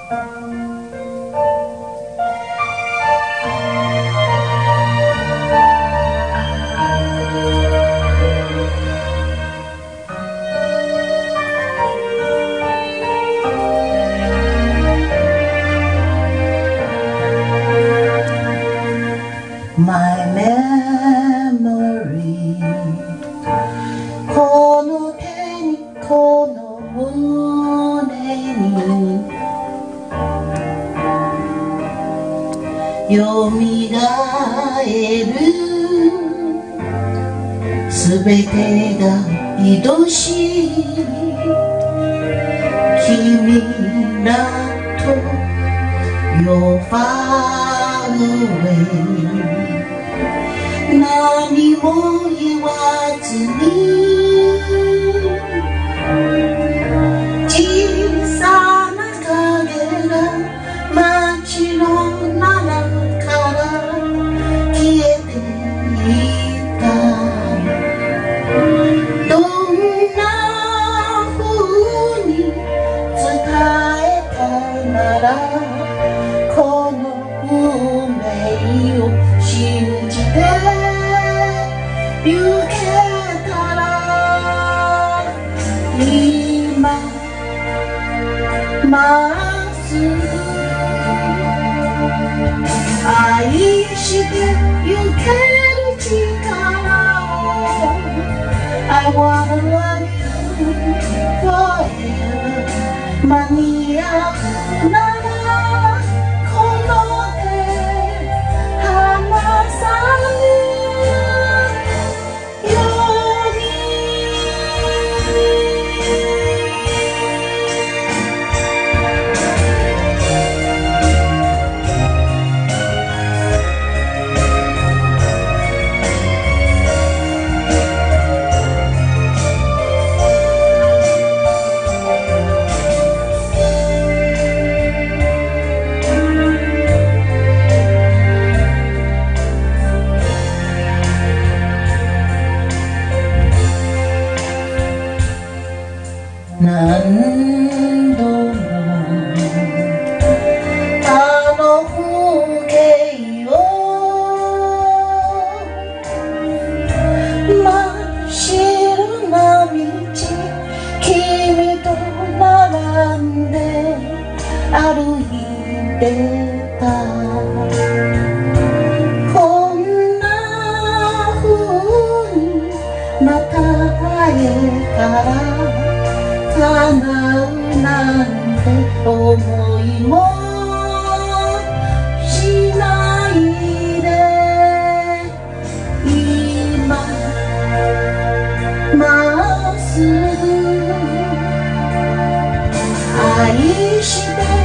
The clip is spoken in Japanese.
My memory この手にこの胸によみがえるすべてが愛しい君らと You're far away 何も言わずに小さな影が街の中から消えていったどんな風に伝えたならこの運命を信じて行けたら今まっすぐ愛して行ける力を I wanna love you forever 間に合うならこの手離さぬ何度もあの風景を真っ白な道君と並んで歩いてたこんな風にまた会えたら叶うなんて思いもしないで今まっすぐ愛して